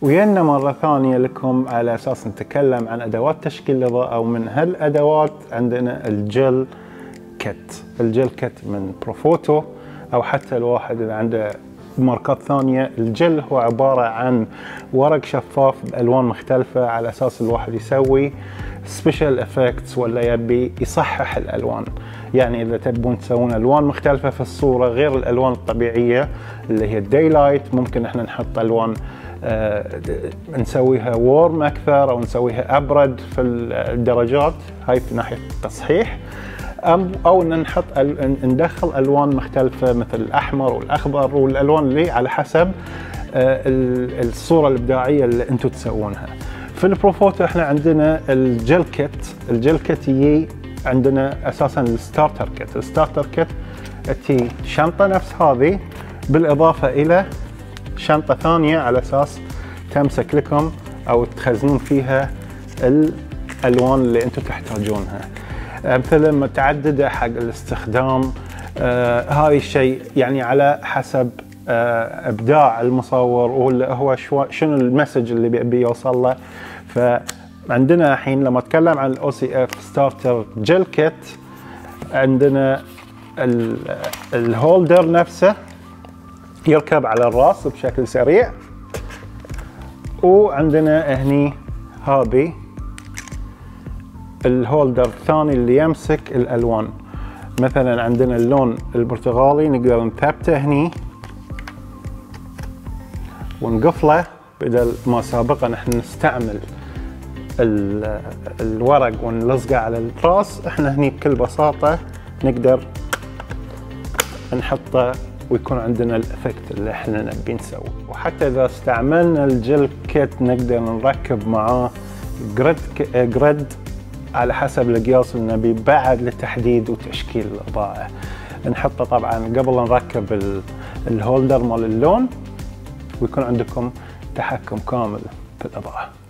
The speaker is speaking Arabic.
ويانا مرة ثانية لكم على أساس نتكلم عن أدوات تشكيل الإضاءة، ومن هالأدوات عندنا الجل كت. الجل كت من بروفوتو، أو حتى الواحد اللي عنده ماركات ثانية. الجل هو عبارة عن ورق شفاف بألوان مختلفة على أساس الواحد يسوي سبيشال افكتس ولا يبي يصحح الألوان. يعني إذا تبون تسوون ألوان مختلفة في الصورة غير الألوان الطبيعية اللي هي الدايلايت، ممكن احنا نحط ألوان نسويها وورم أكثر أو نسويها أبرد في الدرجات، هاي في ناحية التصحيح. أو إن ندخل ألوان مختلفة مثل الأحمر والأخضر والألوان اللي على حسب الصورة الإبداعية اللي أنتم تسوونها. في البروفوتو احنا عندنا الجل كت. الجل كت يجي عندنا أساسا الستارتر كت. الستارتر كت تي شنطة نفس هذه بالإضافة إلى شنطة ثانية على أساس تمسك لكم أو تخزنون فيها الألوان اللي أنتم تحتاجونها. أمثلة متعددة حق الاستخدام. هاي الشيء يعني على حسب إبداع المصور وهو شنو المسج اللي بيبي يوصل له. فعندنا الحين لما أتكلم عن الأو سي إف ستارتر جل كيت، عندنا الهولدر نفسه يركب على الراس بشكل سريع، وعندنا هني هذه الهولدر الثاني اللي يمسك الألوان. مثلا عندنا اللون البرتغالي نقدر نثبته هني ونقفله، بدل ما سابقا احنا نستعمل الورق ونلصقه على الراس، احنا هني بكل بساطة نقدر نحطه ويكون عندنا الافكت اللي احنا نبي نسويه. وحتى اذا استعملنا الجل كيت نقدر نركب معاه جريد على حسب القياس اللي نبي بعد لتحديد وتشكيل الإضاءة. نحطه طبعا قبل نركب الهولدر مال اللون، ويكون عندكم تحكم كامل في الإضاءة.